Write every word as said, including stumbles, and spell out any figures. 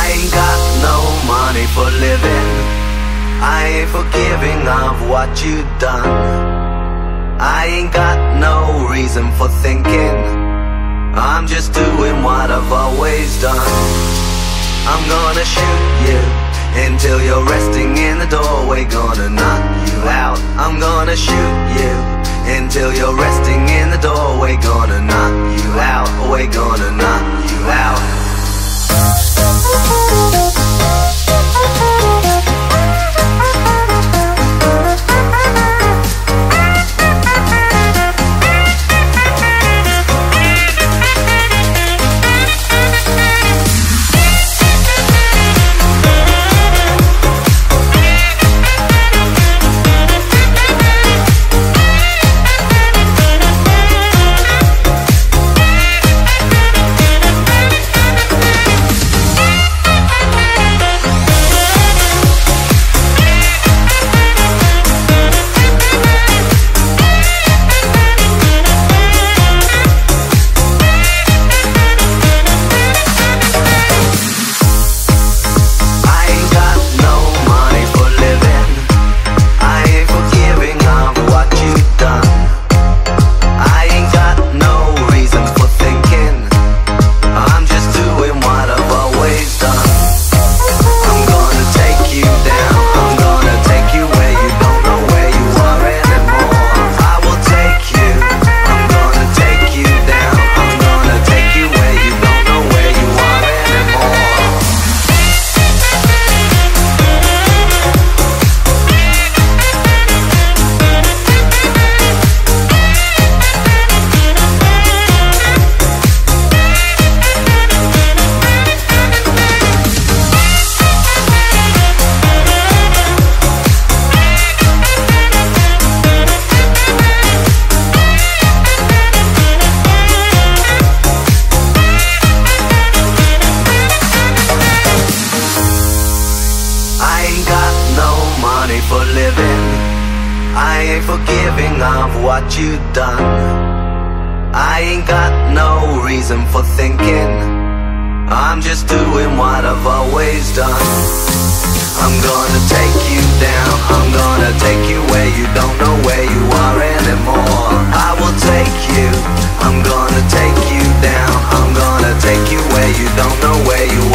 I ain't got no money for living, I ain't forgiving of what you done. I ain't got no reason for thinking, I'm just doing what I've always done. I'm gonna shoot you until you're resting in the doorway, gonna knock you out. I'm gonna shoot you until you're resting in the doorway, gonna knock you out. We're gonna knock you out. What you done, I ain't got no reason for thinking, I'm just doing what I've always done. I'm gonna take you down, I'm gonna take you where you don't know where you are anymore. I will take you, I'm gonna take you down, I'm gonna take you where you don't know where you